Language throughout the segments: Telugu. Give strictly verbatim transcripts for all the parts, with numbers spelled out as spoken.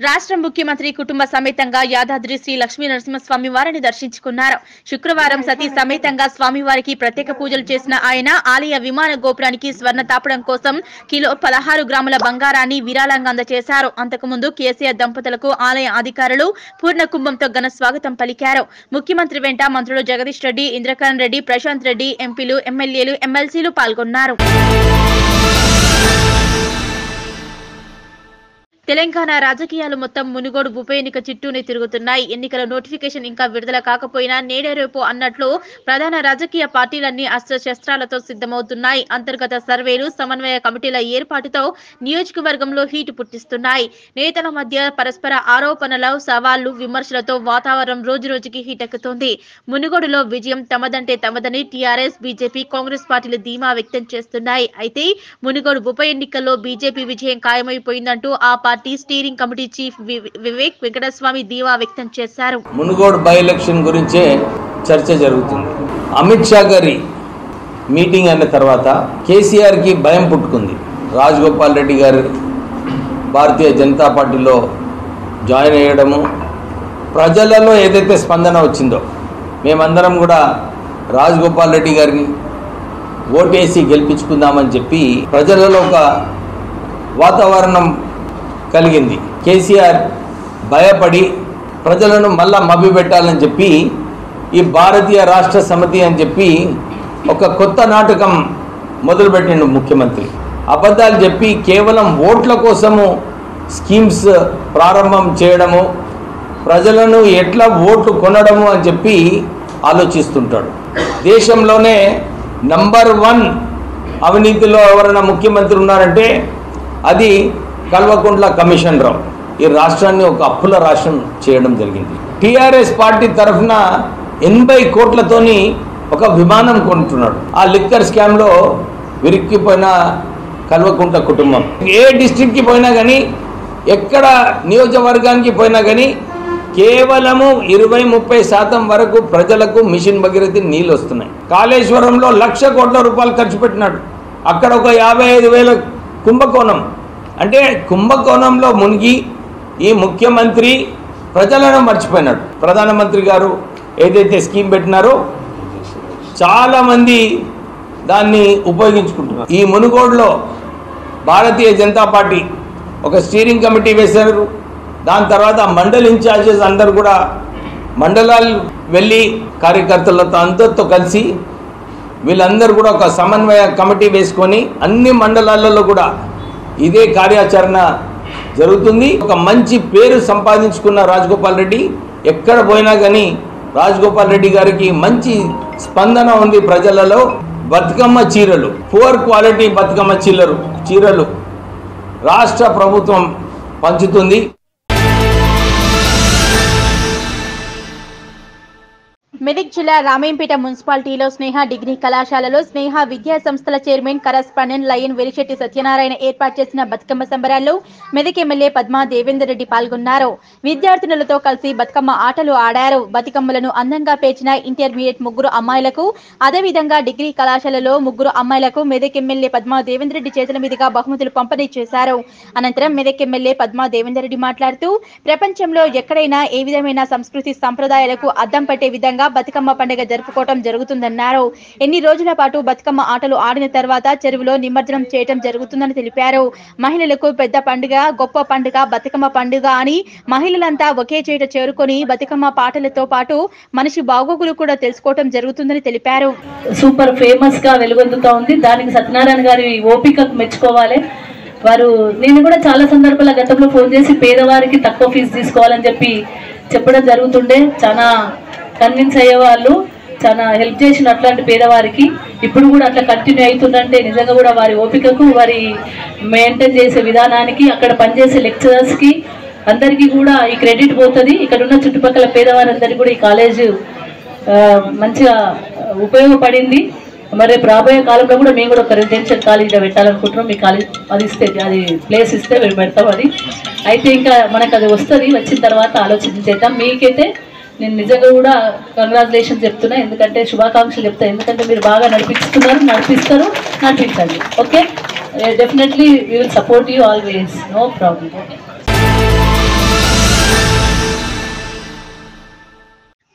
రాష్ట్ర ముఖ్యమంత్రి కుటుంబ సమేతంగా యాదాద్రి శ్రీ లక్ష్మీ నరసింహస్వామి వారిని దర్శించుకున్నారు. శుక్రవారం సతీ సమేతంగా స్వామివారికి ప్రత్యేక పూజలు చేసిన ఆయన ఆలయ విమాన గోపురానికి స్వర్ణ తాపడం కోసం కిలో పదహారు గ్రాముల బంగారాన్ని విరాళంగా అందజేశారు. అంతకుముందు కేసీఆర్ దంపతులకు ఆలయ అధికారులు పూర్ణ కుంభంతో ఘన స్వాగతం పలికారు. ముఖ్యమంత్రి వెంట మంత్రులు జగదీష్ రెడ్డి, ఇంద్రకరణ్ రెడ్డి, ప్రశాంత్ రెడ్డి, ఎంపీలు, ఎమ్మెల్యేలు, ఎమ్మెల్సీలు పాల్గొన్నారు. తెలంగాణ రాజకీయాలు మొత్తం మునుగోడు ఉప ఎన్నిక చుట్టూనే తిరుగుతున్నాయి. ఎన్నికల నోటిఫికేషన్ ఇంకా విడుదల కాకపోయినా నేడే రేపు అన్నట్లు ప్రధాన రాజకీయ పార్టీలన్నీ అస్త్రశస్త్రాలతో సిద్ధమవుతున్నాయి. అంతర్గత సర్వేలు, సమన్వయ కమిటీల ఏర్పాటుతో నియోజకవర్గంలో హీటు పుట్టిస్తున్నాయి. నేతల మధ్య పరస్పర ఆరోపణల, సవాళ్లు, విమర్శలతో వాతావరణం రోజు రోజుకి హీటెక్కుతోంది. మునుగోడులో విజయం తమదంటే తమదని టీఆర్ఎస్, బీజేపీ, కాంగ్రెస్ పార్టీలు ధీమా వ్యక్తం చేస్తున్నాయి. అయితే మునుగోడు ఉప ఎన్నికల్లో బీజేపీ విజయం ఖాయమైపోయిందంటూ ఆ పార్టీ steering committee chief Vivek Venkataswamy ధీమా వ్యక్తం చేశారు. మునుగోడు బై ఎలక్షన్ గురించే చర్చ జరుగుతుంది. అమిత్ షా గారి మీటింగ్ అయిన తర్వాత కేసీఆర్ కి భయం పుట్టుకుంది. రాజగోపాల్ రెడ్డి గారు భారతీయ జనతా పార్టీలో జాయిన్ అయ్యడము, ప్రజలలో ఏదైతే స్పందన వచ్చిందో మేమందరం కూడా రాజగోపాల్ రెడ్డి గారిని ఓటేసి గెలిపించుకుందామని చెప్పి ప్రజలలో ఒక వాతావరణం కలిగింది. కేసీఆర్ భయపడి ప్రజలను మళ్ళా మభ్యపెట్టాలని చెప్పి ఈ భారతీయ రాష్ట్ర సమితి అని చెప్పి ఒక కొత్త నాటకం మొదలుపెట్టిండు ముఖ్యమంత్రి. అబద్ధాలు చెప్పి కేవలం ఓట్ల కోసము స్కీమ్స్ ప్రారంభం చేయడము, ప్రజలను ఎట్లా ఓట్లు కొనడము అని చెప్పి ఆలోచిస్తుంటాడు. దేశంలోనే నంబర్ వన్ అవినీతిలో ఎవరైనా ముఖ్యమంత్రి ఉన్నారంటే అది కల్వకుంట్ల కమిషన్ రావు. ఈ రాష్ట్రాన్ని ఒక అప్పుల రాష్ట్రం చేయడం జరిగింది. టీఆర్ఎస్ పార్టీ తరఫున ఎనభై కోట్లతోని ఒక విమానం కొంటున్నాడు. ఆ లిక్కర్ స్కామ్లో విరిక్కిపోయిన కల్వకుంట్ల కుటుంబం ఏ డిస్ట్రిక్ట్కి పోయినా కానీ, ఎక్కడ నియోజకవర్గానికి పోయినా కానీ కేవలము ఇరవై ముప్పై శాతం వరకు ప్రజలకు మిషన్ భగీరథి నీళ్ళు వస్తున్నాయి. కాళేశ్వరంలో లక్ష కోట్ల రూపాయలు ఖర్చు పెట్టినాడు. అక్కడ ఒక యాభై ఐదు వేల కుంభకోణం. అంటే కుంభకోణంలో మునిగి ఈ ముఖ్యమంత్రి ప్రజలను మర్చిపోయినాడు. ప్రధానమంత్రి గారు ఏదైతే స్కీమ్ పెట్టినారో చాలామంది దాన్ని ఉపయోగించుకుంటున్నారు. ఈ మునుగోడులో భారతీయ జనతా పార్టీ ఒక స్టీరింగ్ కమిటీ వేశారు. దాని తర్వాత మండల్ ఇన్ఛార్జెస్ అందరు కూడా మండలాలు వెళ్ళి కార్యకర్తలతో అందరితో కలిసి వీళ్ళందరూ కూడా ఒక సమన్వయ కమిటీ వేసుకొని అన్ని మండలాలలో కూడా ఇదే కార్యాచరణ జరుగుతుంది. ఒక మంచి పేరు సంపాదించుకున్న రాజగోపాల్ రెడ్డి ఎక్కడ పోయినా కానీ రాజగోపాల్ రెడ్డి గారికి మంచి స్పందన ఉంది ప్రజలలో. బతుకమ్మ చీరలు, పువర్ క్వాలిటీ బతుకమ్మ చీరలు చీరలు రాష్ట్ర ప్రభుత్వం పంచుతుంది. మెదక్ జిల్లా రామేంపేట మున్సిపాలిటీలో స్నేహ డిగ్రీ కళాశాలలో స్నేహ విద్యా సంస్థల chairman correspondent lion Velishetti Satyanarayana ఏర్పాటు చేసిన బతుకమ్మ సంబరాల్లో మెదక్ ఎమ్మెల్యే పద్మా దేవేందర్ రెడ్డి పాల్గొన్నారు. విద్యార్థినులతో కలిసి బతుకమ్మ ఆటలు ఆడారు. బతుకమ్మలను అందంగా పేర్చిన ఇంటర్మీడియట్ ముగ్గురు అమ్మాయిలకు, అదేవిధంగా డిగ్రీ కళాశాలలో ముగ్గురు అమ్మాయిలకు మెదక్ ఎమ్మెల్యే పద్మా దేవేందర్ రెడ్డి చేతుల మీదుగా బహుమతులు పంపిణీ చేశారు. అనంతరం మెదక్ ఎమ్మెల్యే పద్మా దేవేందర్ రెడ్డి మాట్లాడుతూ ప్రపంచంలో ఎక్కడైనా ఏ విధమైన సంస్కృతి సంప్రదాయాలకు అద్దం పట్టే విధంగా బతుకమ్మ పండుగ జరుపుకోవడం జరుగుతుందన్నారు. ఎన్ని రోజుల పాటు బతుకమ్మ ఆటలు ఆడిన తర్వాత చెరువులో నిమజ్జనం చేయడం జరుగుతుందని తెలిపారు. మహిళలకు పెద్ద పండుగ, గొప్ప పండుగ బతుకమ్మ పండుగ అని మహిళలంతా ఒకే చోట చేరుకొని బతుకమ్మ పాటలతో పాటు మనిషి బాగోగులు కూడా తెలుసుకోవడం జరుగుతుందని తెలిపారు. సూపర్ ఫేమస్ గా వెలుగొందుతా ఉంది. దానికి సత్యనారాయణ గారి ఓపికకు మెచ్చుకోవాలి. వారు నేను కూడా చాలా సందర్భాల గతంలో ఫోన్ చేసి పేదవారికి తక్కువ ఫీజు తీసుకోవాలని చెప్పి చెప్పడం జరుగుతుండే. చాలా కన్విన్స్ అయ్యే వాళ్ళు, చాలా హెల్ప్ చేసిన అట్లాంటి పేదవారికి ఇప్పుడు కూడా అట్లా కంటిన్యూ అవుతుందంటే నిజంగా కూడా వారి ఓపికకు, వారి మెయింటైన్ చేసే విధానానికి, అక్కడ పనిచేసే లెక్చరర్స్కి అందరికీ కూడా ఈ క్రెడిట్ పోతుంది. ఇక్కడ ఉన్న చుట్టుపక్కల పేదవారందరికీ కూడా ఈ కాలేజ్ మంచిగా ఉపయోగపడింది. మరి రేపు రాబోయే కాలంలో కూడా మేము కూడా ఒక రెసిడెన్షియల్ కాలేజీలో పెట్టాలనుకుంటున్నాం. మీ కాలేజ్ అది ఇస్తే, అది ప్లేస్ ఇస్తే మేము పెడతాం. అది అయితే ఇంకా మనకు అది వస్తుంది. వచ్చిన తర్వాత ఆలోచన చేద్దాం. మీకైతే నేను నిజంగా కూడా కంగ్రాచులేషన్ చెప్తున్నా, ఎందుకంటే శుభాకాంక్షలు చెప్తా. ఎందుకంటే మీరు బాగా నడిపిస్తున్నారు, నడిపిస్తారు, నడిపించండి. Okay, definitely we will support you always, no problem.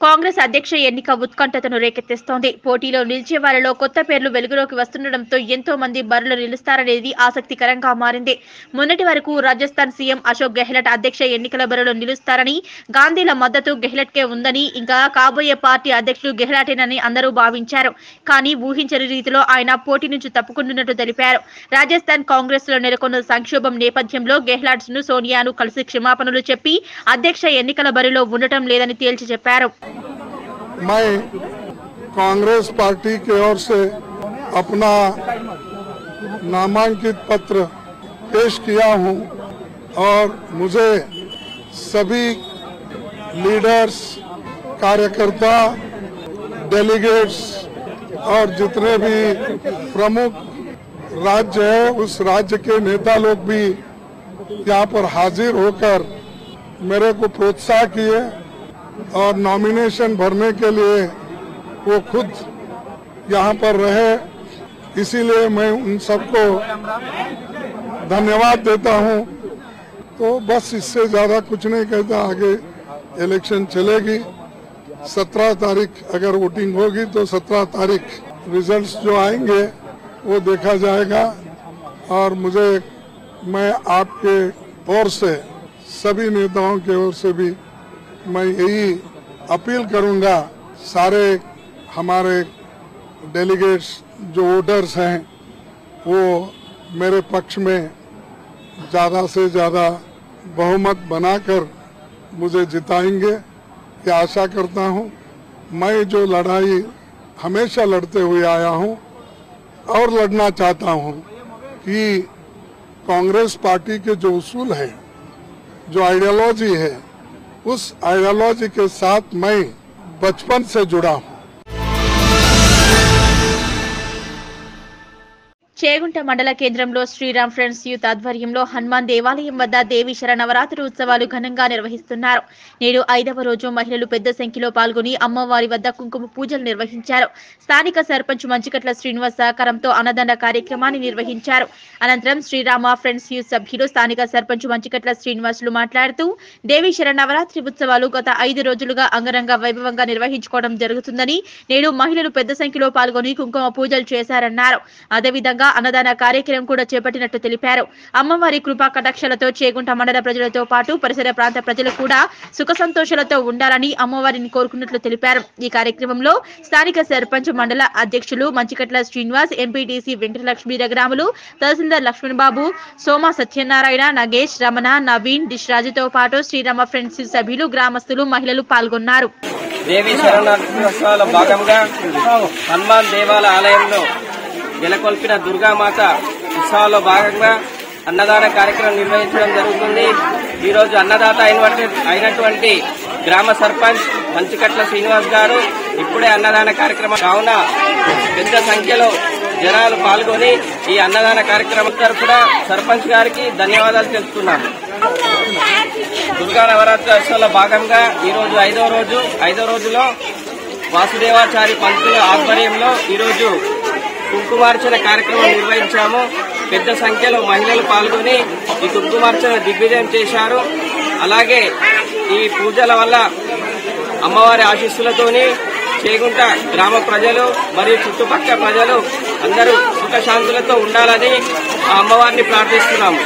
Congress అధ్యక్ష ఎన్నిక ఉత్కంఠతను రేకెత్తిస్తోంది. పోటీలో నిలిచే వారిలో కొత్త పేర్లు వెలుగులోకి వస్తుండటంతో ఎంతో మంది బరిలో నిలుస్తారనేది ఆసక్తికరంగా మారింది. మొన్నటి వరకు రాజస్థాన్ సీఎం అశోక్ గెహ్లట్ అధ్యక్ష ఎన్నికల బరిలో నిలుస్తారని, గాంధీల మద్దతు గెహ్లట్కే ఉందని, ఇంకా కాబోయే పార్టీ అధ్యక్షుడు గెహ్లటేనని అందరూ భావించారు. కానీ ఊహించని రీతిలో ఆయన పోటీ నుంచి తప్పుకుంటున్నట్టు తెలిపారు. రాజస్థాన్ కాంగ్రెస్ లో నెలకొన్న సంక్షోభం నేపథ్యంలో గెహ్లట్ ను సోనియాను కలిసి క్షమాపణలు చెప్పి అధ్యక్ష ఎన్నికల బరిలో ఉండటం లేదని తేల్చి చెప్పారు. मैं कांग्रेस पार्टी की ओर से अपना नामांकित पत्र पेश किया हूं और मुझे सभी लीडर्स, कार्यकर्ता, डेलीगेट्स और जितने भी प्रमुख राज्य है उस राज्य के नेता लोग भी यहाँ पर हाजिर होकर मेरे को प्रोत्साहन किए और नॉमिनेशन भरने के लिए वो खुद यहाँ पर रहे। इसीलिए मैं उन सबको धन्यवाद देता हूँ। तो बस इससे ज़्यादा कुछ नहीं कहता, आगे इलेक्शन चलेगी। सत्रह तारीख अगर वोटिंग होगी तो सत्रह तारीख रिजल्ट्स जो आएंगे वो देखा जाएगा। और मुझे मैं आपके ओर से सभी नेताओं के ओर से भी मैं यही अपील करूंगा, सारे हमारे डेलीगेट्स जो वोटर्स हैं वो मेरे पक्ष में ज़्यादा से ज़्यादा बहुमत बनाकर मुझे जिताएंगे, ये आशा करता हूं। मैं जो लड़ाई हमेशा लड़ते हुए आया हूं और लड़ना चाहता हूं कि कांग्रेस पार्टी के जो उसूल है, जो आइडियोलॉजी है, उस आइडियोलॉजी के साथ मैं बचपन से जुड़ा हूँ। చేగుంట మండల కేంద్రంలో శ్రీరామ్ ఫ్రెండ్స్ యూత్ ఆధ్వర్యంలో హనుమాన్ దేవాలయం వద్ద దేవి శరన్నవరాత్రి ఉత్సవాలు ఘనంగా నిర్వహిస్తున్నారు. నేడు ఐదవ రోజు మహిళలు పెద్ద సంఖ్యలో పాల్గొని అమ్మవారి వద్ద కుంకుమ పూజలు నిర్వహించారు. స్థానిక సర్పంచ్ మంచికట్ల శ్రీనివాస్ సహకారంతో అన్నదాన కార్యక్రమాన్ని నిర్వహించారు. అనంతరం శ్రీరామ ఫ్రెండ్స్ యూత్ సభ్యులు స్థానిక సర్పంచ్ మంచికట్ల శ్రీనివాసులు మాట్లాడుతూ దేవి శరన్నవరాత్రి ఉత్సవాలు గత ఐదు రోజులుగా అంగరంగ వైభవంగా నిర్వహించుకోవడం జరుగుతుందని, నేడు మహిళలు పెద్ద సంఖ్యలో పాల్గొని కుంకుమ పూజలు చేశారన్నారు. అదేవిధంగా అన్నదాన కార్యక్రమం కూడా చేపట్టినట్టు తెలిపారు. అమ్మవారి కృపా కటాక్షలతో చేగుంట మండల ప్రజలతో పాటు పరిసర ప్రాంత ప్రజలు కూడా సుఖ సంతోషాలతో ఉండాలని అమ్మవారిని కోరుకున్నట్లు తెలిపారు. ఈ కార్యక్రమంలో స్థానిక సర్పంచ్ మండల అధ్యక్షులు మంచికట్ల శ్రీనివాస్, ఎంపీటీసీ వెంకటలక్ష్మి రఘురాములు, తహసీల్దార్ లక్ష్మణబాబు, సోమ సత్యనారాయణ, నగేష్, రమణ, నవీన్, డిష్ రాజుతో పాటు శ్రీరామ ఫ్రెండ్స్ సభ్యులు, గ్రామస్తులు, మహిళలు పాల్గొన్నారు. దేవి శరణోత్సవాల భాగంగా హనుమాన్ దేవాలయ ఆలయంలో నెలకొల్పిన దుర్గామాత ఉత్సవాల్లో భాగంగా అన్నదాన కార్యక్రమం నిర్వహించడం జరుగుతుంది. ఈరోజు అన్నదాత అయినటువంటి గ్రామ సర్పంచ్ మంచికట్ల శ్రీనివాస్ గారు ఇప్పుడే అన్నదాన కార్యక్రమం కావున పెద్ద సంఖ్యలో జనాలు పాల్గొని ఈ అన్నదాన కార్యక్రమం తరఫున సర్పంచ్ గారికి ధన్యవాదాలు తెలుపుతున్నాను. దుర్గా నవరాత్రి ఉత్సవాల్లో భాగంగా ఈరోజు ఐదో రోజు ఐదో రోజులో వాసుదేవాచారి పంతుల ఆధ్వర్యంలో ఈరోజు కుంకుమార్చన కార్యక్రమం నిర్వహించాము. పెద్ద సంఖ్యలో మహిళలు పాల్గొని ఈ కుంకుమార్చన దిగ్విజయం చేశారు. అలాగే ఈ పూజల వల్ల అమ్మవారి ఆశీస్సులతోని చేగుంట గ్రామ ప్రజలు మరియు చుట్టుపక్కల ప్రజలు అందరూ సుఖశాంతులతో ఉండాలని ఆ అమ్మవారిని ప్రార్థిస్తున్నాము.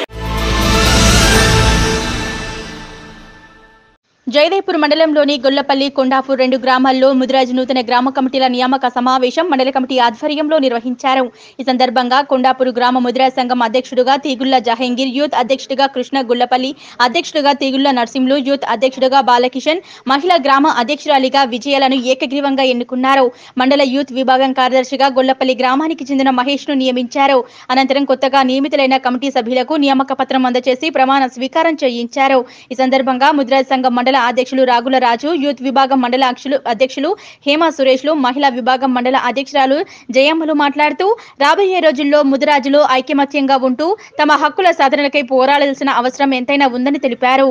జయదేపూర్ మండలంలోని గొల్లపల్లి, కొండాపూర్ రెండు గ్రామాల్లో ముదిరాజ్ నూతన గ్రామ కమిటీల నియామక సమావేశం మండల కమిటీ ఆధ్వర్యంలో నిర్వహించారు. ఈ సందర్భంగా కొండాపూర్ గ్రామ ముదిరాజ్ సంఘం అధ్యక్షుడుగా తీగుళ్ల జహంగీర్, యూత్ అధ్యక్షుడిగా కృష్ణ, గుల్లపల్లి అధ్యక్షుడిగా తీగుళ్ల నర్సింహులు, యూత్ అధ్యక్షుడిగా బాలకిషన్, మహిళా గ్రామ అధ్యక్షురాలిగా విజయాలను ఏకగ్రీవంగా ఎన్నుకున్నారు. మండల యూత్ విభాగం కార్యదర్శిగా గొల్లపల్లి గ్రామానికి చెందిన మహేష్ ను నియమించారు. అనంతరం కొత్తగా నియమితులైన కమిటీ సభ్యులకు నియామక పత్రం అందజేసి ప్రమాణ స్వీకారం చేయించారు. ఈ సందర్భంగా ముదిరాజ్ సంఘం మండల అధ్యక్షులు రాగుల రాజు, యూత్ విభాగం మండల అధ్యక్షులు హేమ సురేష్లు, మహిళా విభాగం మండల అధ్యక్షురాలు జయమ్మలు మాట్లాడుతూ రాబోయే రోజుల్లో ముదిరాజులు ఐకమత్యంగా ఉంటూ తమ హక్కుల సాధనలకై పోరాడాల్సిన అవసరం ఎంతైనా ఉందని తెలిపారు.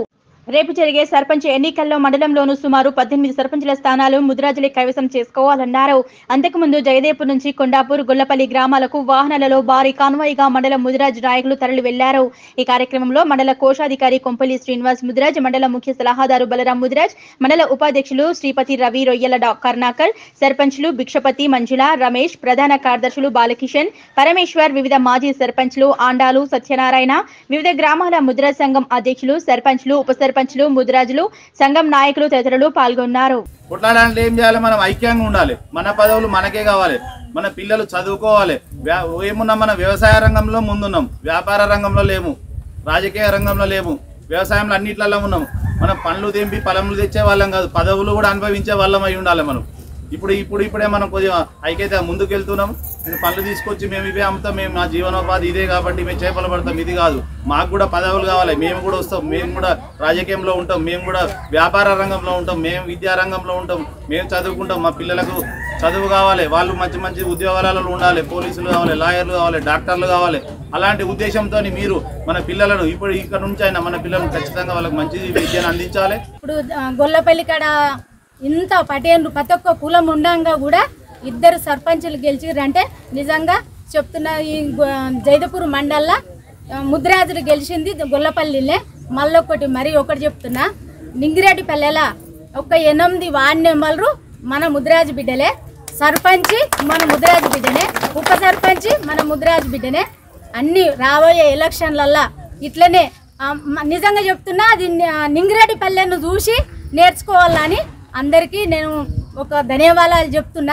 రేపు జరిగే సర్పంచ్ ఎన్నికల్లో మండలంలోనూ సుమారు పద్దెనిమిది సర్పంచుల స్థానాలు ముదిరాజులే కైవసం చేసుకోవాలన్నారు. అంతకుముందు జయదేపూర్ నుంచి కొండాపూర్, గొల్లపల్లి గ్రామాలకు వాహనాలలో భారీ కాన్వాయ్గా మండల ముదిరాజ్ నాయకులు తరలి వెళ్లారు. ఈ కార్యక్రమంలో మండల కోశాధికారి కొంపల్లి శ్రీనివాస్ ముదిరాజ్, మండల ముఖ్య సలహాదారు బలరాం ముదిరాజ్, మండల ఉపాధ్యక్షులు శ్రీపతి రవి రొయ్యల కర్ణాకర్, సర్పంచ్లు భిక్షపతి, మంజుల, రమేష్, ప్రధాన కార్యదర్శులు బాలకిషన్, పరమేశ్వర్, వివిధ మాజీ సర్పంచ్లు ఆండాలు, సత్యనారాయణ, వివిధ గ్రామాల ముదిరాజ్ సంఘం అధ్యక్షులు, సర్పంచ్లు, ఉప సర్పంచ్లు, ముదిరాజులు, సంఘం నాయకులు తదితరులు పాల్గొన్నారు. కొట్లాడాలంటే ఏం చేయాలి? మనం ఐక్యంగా ఉండాలి. మన పదవులు మనకే కావాలి. మన పిల్లలు చదువుకోవాలి. ఏమున్నా మన వ్యవసాయ రంగంలో ముందున్నాం, వ్యాపార రంగంలో లేము, రాజకీయ రంగంలో లేము, వ్యవసాయంలో అన్నిట్లలో ఉన్నాం. మనం పనులు తెంపి పొలములు తెచ్చే వాళ్ళం కాదు, పదవులు కూడా అనుభవించే వాళ్ళం అయి ఉండాలి. మనం ఇప్పుడు ఇప్పుడు ఇప్పుడే మనం కొద్దిగా ఐక్యత ముందుకు వెళ్తున్నాం. నేను పనులు తీసుకొచ్చి మేము ఇవే అమ్ముతాం, మేము మా జీవనోపాధి ఇదే కాబట్టి మేము చేపలు పడతాం, ఇది కాదు. మాకు కూడా పదవులు కావాలి, మేము కూడా వస్తాం, మేము కూడా రాజకీయంలో ఉంటాం, మేము కూడా వ్యాపార రంగంలో ఉంటాం, మేము విద్యా రంగంలో ఉంటాం, మేము చదువుకుంటాం. మా పిల్లలకు చదువు కావాలి, వాళ్ళు మంచి మంచి ఉద్యోగాలలో ఉండాలి, పోలీసులు కావాలి, లాయర్లు కావాలి, డాక్టర్లు కావాలి. అలాంటి ఉద్దేశంతో మీరు మన పిల్లలను ఇప్పుడు ఇక్కడ నుంచి అయినా మన పిల్లలను ఖచ్చితంగా వాళ్ళకి మంచి విద్యను అందించాలి. ఇప్పుడు గొల్లపల్లి కాడ ఇంత పటేన్లు ప్రతి ఒక్క కులం ఉండంగా కూడా ఇద్దరు సర్పంచులు గెలిచిరంటే నిజంగా చెప్తున్నా. ఈ జైదపూర్ మండల్లో ముద్రాజులు గెలిచింది గొల్లపల్లిలే. మళ్ళొకటి మరి ఒకటి చెప్తున్నా, నింగిరెడ్డిపల్లెల ఒక ఎనిమిది వార్డు నెంబర్లు మన ముద్రాజు బిడ్డలే, సర్పంచి మన ముద్రాజు బిడ్డనే, ఉప సర్పంచి మన ముద్రాజు బిడ్డనే. అన్ని రాబోయే ఎలక్షన్లల్లో ఇట్లనే నిజంగా చెప్తున్నా. అది నింగిరెడ్డిపల్లెను చూసి నేర్చుకోవాలని అందరికీ నేను ఒక ధన్యవాదాలు చెప్తున్నా.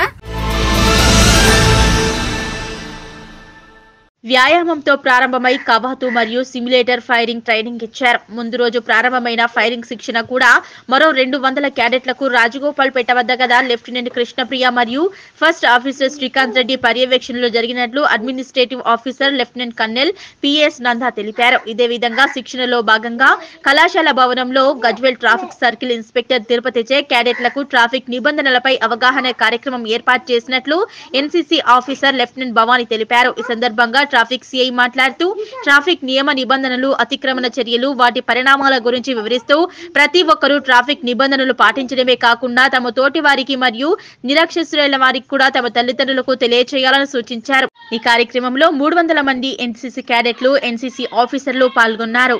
వ్యాయామంతో ప్రారంభమై కవాతు మరియు సిమ్యులేటర్ ఫైరింగ్ ట్రైనింగ్ ఇచ్చారు. ముందు రోజు ప్రారంభమైన ఫైరింగ్ శిక్షణ కూడా మరో రెండు వందల క్యాడెట్లకు రాజగోపాల్ పేట వద్ద గల లెఫ్టినెంట్ కృష్ణప్రియ మరియు ఫస్ట్ ఆఫీసర్ శ్రీకాంత్ రెడ్డి పర్యవేక్షణలో జరిగినట్లు administrative officer lieutenant colonel PS Nanda తెలిపారు. ఇదే విధంగా శిక్షణలో భాగంగా కళాశాల భవనంలో గజ్వేల్ ట్రాఫిక్ సర్కిల్ ఇన్స్పెక్టర్ తిరుపతిచే క్యాడెట్లకు ట్రాఫిక్ నిబంధనలపై అవగాహన కార్యక్రమం ఏర్పాటు చేసినట్లు ఎన్సీసీ ఆఫీసర్ లెఫ్టినెంట్ భవానీ తెలిపారు. ఈ సందర్భంగా ట్రాఫిక్ సిఐ మాట్లాడుతూ ట్రాఫిక్ నియమ నిబంధనలు, అతిక్రమణ చర్యలు, వాటి పరిణామాల గురించి వివరిస్తూ ప్రతి ఒక్కరూ ట్రాఫిక్ నిబంధనలు పాటించడమే కాకుండా తమ తోటి వారికి మరియు నిరక్షరాస్యులైన వారికి కూడా తమ తల్లిదండ్రులకు తెలియజేయాలని సూచించారు. ఈ కార్యక్రమంలో మూడు వందల మంది ఎన్సీసీ క్యాడెట్లు, ఎన్సీసీ ఆఫీసర్లు పాల్గొన్నారు.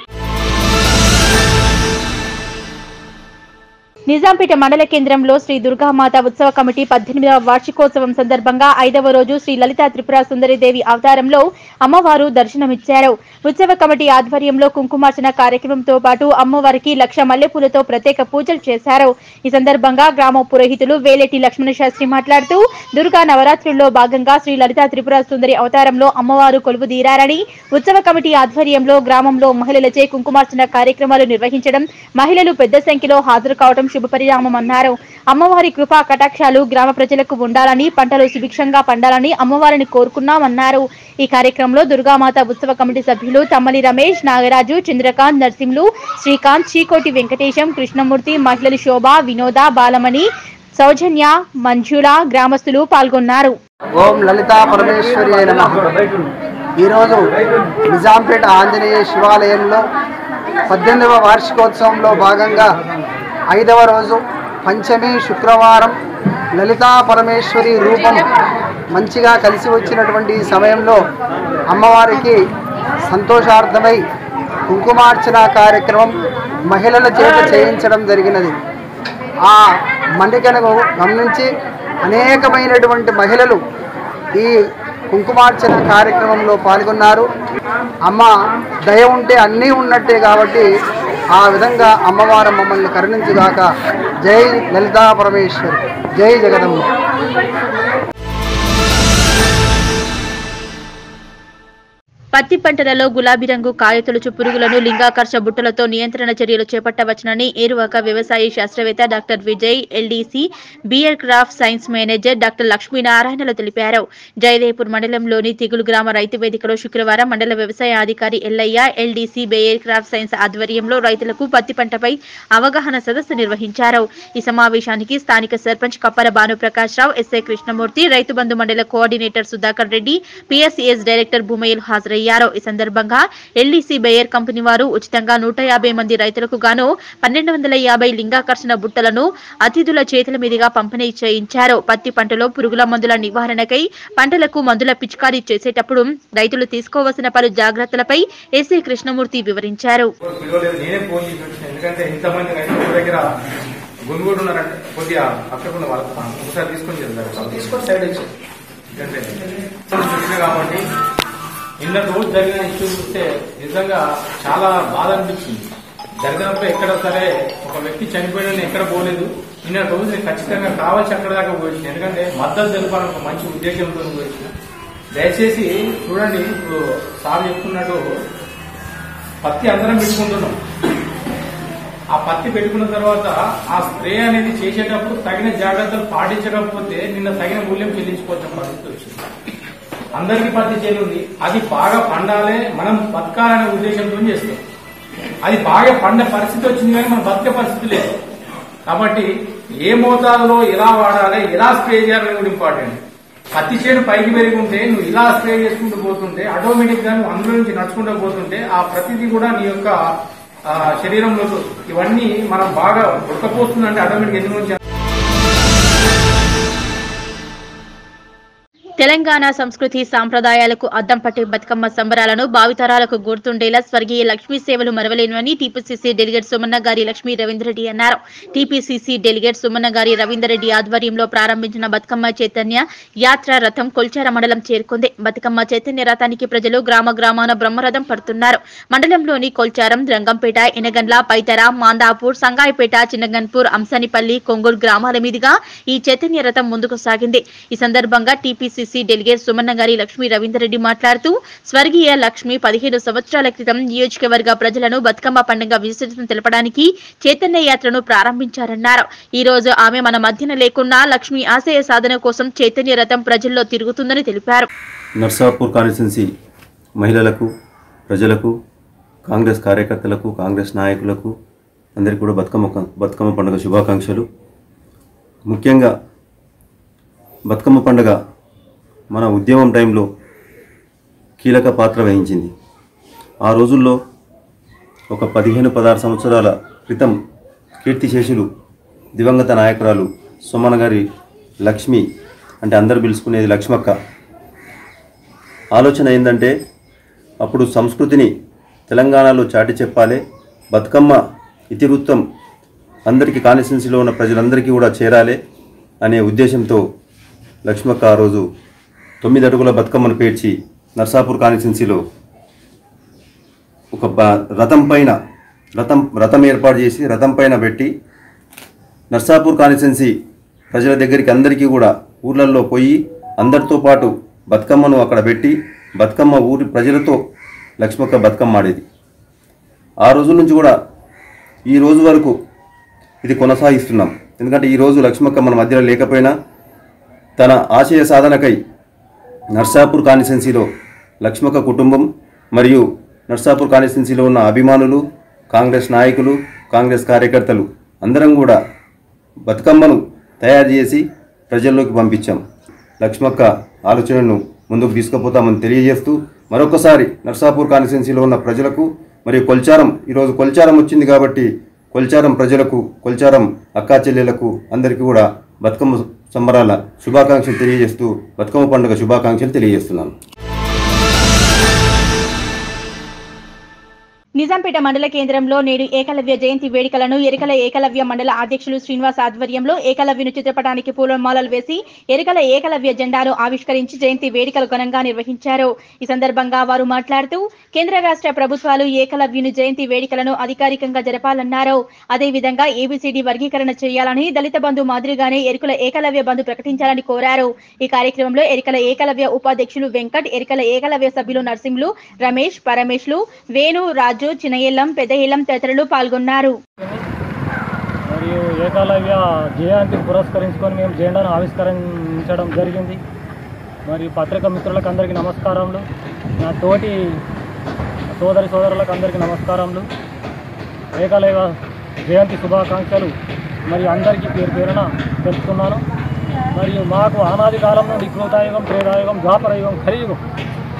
నిజాంపేట మండల కేంద్రంలో శ్రీ దుర్గామాత ఉత్సవ కమిటీ పద్దెనిమిదవ వార్షికోత్సవం సందర్భంగా ఐదవ రోజు శ్రీ లలితా త్రిపుర సుందరిదేవి అవతారంలో అమ్మవారు దర్శనమిచ్చారు. ఉత్సవ కమిటీ ఆధ్వర్యంలో కుంకుమార్చన కార్యక్రమంతో పాటు అమ్మవారికి లక్ష మల్లెపూలతో ప్రత్యేక పూజలు చేశారు. ఈ సందర్భంగా గ్రామ పురోహితులు వేలేటి లక్ష్మణ శాస్త్రి మాట్లాడుతూ దుర్గా నవరాత్రుల్లో భాగంగా శ్రీ లలితా త్రిపుర సుందరి అవతారంలో అమ్మవారు కొలువుదీరారని, ఉత్సవ కమిటీ ఆధ్వర్యంలో గ్రామంలో మహిళలచే కుంకుమార్చన కార్యక్రమాలు నిర్వహించడం, మహిళలు పెద్ద సంఖ్యలో హాజరు కావడం శుభపరిణామం అన్నారు. అమ్మవారి కృపా కటాక్షాలు గ్రామ ప్రజలకు ఉండాలని, పంటలు సుభిక్షంగా పండాలని అమ్మవారిని కోరుకున్నామన్నారు. ఈ కార్యక్రమంలో దుర్గామాత ఉత్సవ కమిటీ సభ్యులు తమ్మలి రమేష్, నాగరాజు, చంద్రకాంత్, నర్సింహులు, శ్రీకాంత్, చీకోటి వెంకటేశం, కృష్ణమూర్తి, మహిళలు శోభ, వినోద, బాలమణి, సౌజన్య, మంజుల, గ్రామస్తులు పాల్గొన్నారు. ఓం లలితా పరమేశ్వరి నమః. ఈరోజు నిజాంపేట ఆంజనేయ శివాలయంలో పద్దెనిమిదవ వార్షికోత్సవంలో భాగంగా ఐదవ రోజు పంచమి శుక్రవారం లలితా పరమేశ్వరి రూపం మంచిగా కలిసి వచ్చినటువంటి సమయంలో అమ్మవారికి సంతోషార్థమై కుంకుమార్చన కార్యక్రమం మహిళల చేత చేయించడం జరిగినది. ఆ మన్నికను గమనించి అనేకమైనటువంటి మహిళలు ఈ కుంకుమార్చన కార్యక్రమంలో పాల్గొన్నారు. అమ్మ దయ ఉంటే అన్నీ ఉన్నట్టే కాబట్టి ఆ విధంగా అమ్మవారు మమ్మల్ని కరుణించుగాక. జై లలితా పరమేశ్వరి, జై జగదమ్మ. పత్తి పంటలలో గులాబీ రంగు కాయతొలుచు పురుగులను లింగాకర్ష బుట్టలతో నియంత్రణ చర్యలు చేపట్టవచ్చునని ఏరువాక వ్యవసాయ శాస్త్రవేత్త doctor Vijay, LDC Bayer crop science manager doctor లక్ష్మీనారాయణలు తెలిపారు. జయదేపూర్ మండలంలోని తిగులు గ్రామ రైతు వేదికలో శుక్రవారం మండల వ్యవసాయ అధికారి Yellaiah, LDC Bayer crop science ఆధ్వర్యంలో రైతులకు పత్తి పంటపై అవగాహన సదస్సు నిర్వహించారు. ఈ సమావేశానికి స్థానిక సర్పంచ్ కప్పర భానుప్రకాష్ రావు, ఎస్ఐ కృష్ణమూర్తి, రైతు బంధు మండల coordinator Sudhakar Reddy, PSCS director భూమయ్యలు హాజరయ్యారు. అయ్యారు. ఈ సందర్భంగా ఎల్ఈసి బేయర్ కంపెనీ వారు ఉచితంగా నూట యాభై మంది రైతులకు గాను పన్నెండు వందల యాభై లింగాకర్షణ బుట్టలను అతిథుల చేతుల మీదుగా పంపిణీ చేయించారు. పత్తి పంటలో పురుగుల మందుల నివారణకై పంటలకు మందుల పిచికారీ చేసేటప్పుడు రైతులు తీసుకోవాల్సిన పలు జాగ్రత్తలపై ఎస్ఐ కృష్ణమూర్తి వివరించారు. గుమిగూడు ఉన్నారంటే కొద్దిగా అక్కడ వాళ్ళకి ఒకసారి తీసుకొని చెప్తారు తీసుకొని సైడ్ వచ్చారు కాబట్టి నిన్న రోజు జరిగిన ఇష్యూ చూస్తే నిజంగా చాలా బాధ అనిపించింది. జరిగినప్పుడు ఎక్కడ సరే ఒక వ్యక్తి చనిపోయిన ఎక్కడ పోలేదు. నిన్న రోజు నేను ఖచ్చితంగా కావాల్సి అక్కడ దాకా పోయింది. ఎందుకంటే మద్దతు తెలపాలని ఒక మంచి ఉద్దేశంతో పోయింది. దయచేసి చూడండి, ఇప్పుడు సార్ చెప్తున్నట్టు పత్తి అందరం పెట్టుకుంటున్నాం. ఆ పత్తి పెట్టుకున్న తర్వాత ఆ స్ప్రే అనేది చేసేటప్పుడు తగిన జాగ్రత్తలు పాటించకపోతే నిన్న తగిన మూల్యం చెల్లించుకోవాల్సిన పరిస్థితి వచ్చింది. అందరికీ పత్తి చేను ఉంది, అది బాగా పండాలే, మనం బతకాలనే ఉద్దేశంతో చేస్తాం. అది బాగా పండే పరిస్థితి వచ్చింది కానీ మనం బతికే పరిస్థితి లేదు. కాబట్టి ఏ మోతాదులో ఎలా వాడాలి, ఎలా స్ప్రే చేయాలని కూడా ఇంపార్టెంట్. పత్తి చేను పైకి పెరిగి ఉంటే నువ్వు ఇలా స్ప్రే చేసుకుంటూ పోతుంటే ఆటోమేటిక్ గా నువ్వు అందులో నుంచి నడుచుకుంటూ పోతుంటే ఆ ప్రతిదీ కూడా నీ యొక్క శరీరంలో ఇవన్నీ మనం బాగా ఉడకపోతుందంటే ఆటోమేటిక్ ఎందుకు నుంచి. తెలంగాణ సంస్కృతి సాంప్రదాయాలకు అద్దం పట్టే బతుకమ్మ సంబరాలను భావితరాలకు గుర్తుండేలా స్వర్గీయ లక్ష్మీ సేవలు మరవలేనివని టీపీసీసీ డెలిగేట్ సుమన్న గారి లక్ష్మీ రవీంద్రరెడ్డి అన్నారు. టీపీసీసీ డెలిగేట్ సుమన్న గారి రవీంద్రరెడ్డి ఆధ్వర్యంలో ప్రారంభించిన బతుకమ్మ చైతన్య యాత్ర రథం కొల్చార మండలం చేరుకుంది. బతుకమ్మ చైతన్య రథానికి ప్రజలు గ్రామ గ్రామాన బ్రహ్మరథం పడుతున్నారు. మండలంలోని కొల్చారం, రంగంపేట, ఎనగండ్ల, పైతర, మాందాపూర్, సంగాయపేట, చిన్నగన్పూర్, అంసానిపల్లి, కొంగూరు గ్రామాల మీదుగా ఈ చైతన్య రథం ముందుకు సాగింది. ఈ సందర్భంగా టీపీసీ డెలిగేట్ సుమన్న గారి లక్ష్మీ రవీంద్రరెడ్డి మాట్లాడుతూ స్వర్గీయ లక్ష్మి పదిహేను సంవత్సరాల క్రితం నియోజకవర్గ ప్రజలను బతుకమ్మ పండుగ విశిష్టతను తెలపడానికి చైతన్య యాత్రను ప్రారంభించారన్నారు. ఈ రోజు ఆమె మన మధ్యన లేకున్నా లక్ష్మి ఆశయ సాధన కోసం చైతన్య రథం ప్రజల్లో తిరుగుతుందని తెలిపారు. నర్సాపూర్ కాన్స్టిట్యున్సీ మహిళలకు, ప్రజలకు, కాంగ్రెస్ కార్యకర్తలకు, కాంగ్రెస్ నాయకులకు అందరికీ కూడా బతుకమ్మ బతుకమ్మ పండుగ శుభాకాంక్షలు. ముఖ్యంగా బతుకమ్మ పండుగ మన ఉద్యమం టైంలో కీలక పాత్ర వహించింది. ఆ రోజుల్లో ఒక పదిహేను పదహారు సంవత్సరాల క్రితం కీర్తిశేషులు దివంగత నాయకురాలు సుమన్న గారి లక్ష్మి అంటే అందరు పిలుచుకునేది లక్ష్మక్క ఆలోచన ఏంటంటే అప్పుడు సంస్కృతిని తెలంగాణలో చాటి చెప్పాలి, బతుకమ్మ ఇతివృత్తం అందరికీ కాన్స్టిట్యున్సీలో ఉన్న ప్రజలందరికీ కూడా చేరాలి అనే ఉద్దేశంతో లక్ష్మక్క ఆ రోజు తొమ్మిది అడుగుల బతుకమ్మను పేర్చి నర్సాపూర్ కాన్స్టిట్యున్సీలో ఒక రథం పైన రథం రథం ఏర్పాటు చేసి రథం పైన పెట్టి నర్సాపూర్ కాన్స్టిట్యున్సీ ప్రజల దగ్గరికి అందరికీ కూడా ఊర్లలో పోయి అందరితో పాటు బతుకమ్మను అక్కడ పెట్టి బతుకమ్మ ఊరి ప్రజలతో లక్ష్మక్క బతుకమ్మ ఆడేది. ఆ రోజుల నుంచి కూడా ఈ రోజు వరకు ఇది కొనసాగిస్తున్నాం. ఎందుకంటే ఈరోజు లక్ష్మక్క మన మధ్యలో లేకపోయినా తన ఆశయ సాధనకై నర్సాపూర్ కాన్స్టిట్యున్సీలో లక్ష్మక్క కుటుంబం మరియు నర్సాపూర్ కాన్స్టిట్యున్సీలో ఉన్న అభిమానులు, కాంగ్రెస్ నాయకులు, కాంగ్రెస్ కార్యకర్తలు అందరం కూడా బతుకమ్మను తయారు చేసి ప్రజల్లోకి పంపించాం. లక్ష్మక్క ఆలోచనను ముందుకు తీసుకుపోతామని తెలియజేస్తూ మరొకసారి నర్సాపూర్ కాన్స్టిట్యున్సీలో ఉన్న ప్రజలకు మరియు కొల్చారం ఈరోజు కొల్చారం వచ్చింది కాబట్టి కొల్చారం ప్రజలకు, కొల్చారం అక్కా చెల్లెలకు అందరికీ కూడా బతుకమ్మ సంబరాల శుభాకాంక్షలు తెలియజేస్తూ బతుకమ్మ పండుగ శుభాకాంక్షలు తెలియజేస్తున్నాను. నిజాంపేట మండల కేంద్రంలో నేడు ఏకలవ్య జయంతి వేడుకలను ఎరికల ఏకలవ్య మండల అధ్యక్షులు శ్రీనివాస్ ఆధ్వర్యంలో ఏకలవ్యుని చిత్రపటానికి పూలమాలలు వేసి ఎరికల ఏకలవ్య జెండాను ఆవిష్కరించి జయంతి వేడుకలు ఘనంగా నిర్వహించారు. ఈ సందర్భంగా వారు మాట్లాడుతూ కేంద్ర రాష్ట్ర ప్రభుత్వాలు ఏకలవ్యుని జయంతి వేడుకలను అధికారికంగా జరపాలన్నారు. అదేవిధంగా ఏబిసిడి వర్గీకరణ చేయాలని, దళిత బంధు మాదిరిగానే ఎరికల ఏకలవ్య బంధు ప్రకటించాలని కోరారు. ఈ కార్యక్రమంలో ఎరికల ఏకలవ్య ఉపాధ్యక్షులు వెంకట్, ఎరికల ఏకలవ్య సభ్యులు నర్సింహులు, రమేష్, పరమేశ్లు, వేణు, రాజు, చిన్నయల్లం, పెద్దయల్లం తదితరులు పాల్గొన్నారు. మరియు ఏకలవ్య జయంతిని పురస్కరించుకొని మేము జెండాను ఆవిష్కరించడం జరిగింది. మరియు పత్రికా మిత్రులకు అందరికీ నమస్కారములు, నా తోటి సోదరి సోదరులకు అందరికీ నమస్కారములు. ఏకలవ్య జయంతి శుభాకాంక్షలు మరియు అందరికీ పేరు పేరున తెలుపుతున్నాను. మరియు మాకు అనాది కాలం నుండి కృతాయుగం, త్రేతాయుగం, ద్వాపరయుగం, కలియుగం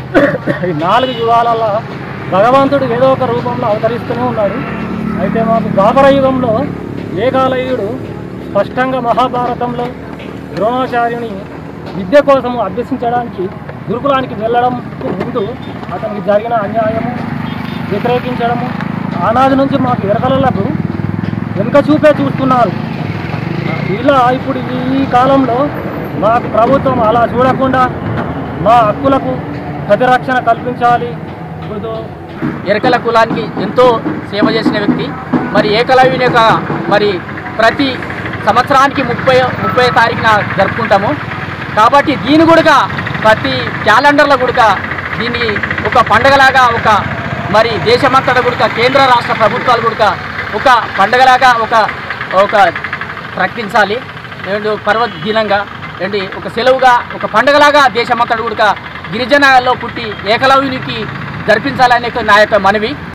ఈ నాలుగు యుగాలలో భగవంతుడు ఏదో ఒక రూపంలో అవతరిస్తూనే ఉన్నాడు. అయితే మాకు ద్వాపర యుగంలో ఏకాలయుడు స్పష్టంగా మహాభారతంలో ద్రోణాచార్యుని విద్య కోసం అభ్యసించడానికి గురుకులానికి వెళ్ళడంకు ముందు అతనికి జరిగిన అన్యాయము వ్యతిరేకించడము ఆనాది నుంచి మాకు ఎరకలకు వెనుక చూపే చూస్తున్నారు. ఇలా ఇప్పుడు ఈ కాలంలో మాకు ప్రభుత్వం అలా చూడకుండా మా హక్కులకు ప్రతిరక్షణ కల్పించాలి. ఇప్పుడు ఎరకల కులానికి ఎంతో సేవ చేసిన వ్యక్తి మరి ఏకలవ్యుని యొక్క మరి ప్రతి సంవత్సరానికి ముప్పై ముప్పై తారీఖున జరుపుకుంటాము. కాబట్టి దీని కూడా ప్రతి క్యాలెండర్లో కూడా దీన్ని ఒక పండగలాగా ఒక మరి దేశమంతటా కూడా కేంద్ర రాష్ట్ర ప్రభుత్వాలు కూడా ఒక పండగలాగా ఒక ఒక ప్రకటించాలి. పర్వదినంగా ఏంటి ఒక సెలవుగా ఒక పండగలాగా దేశమంతటా కూడా గిరిజనలో పుట్టి ఏకలవ్యునికి జరిపించాలనే నా యొక్క మనవి.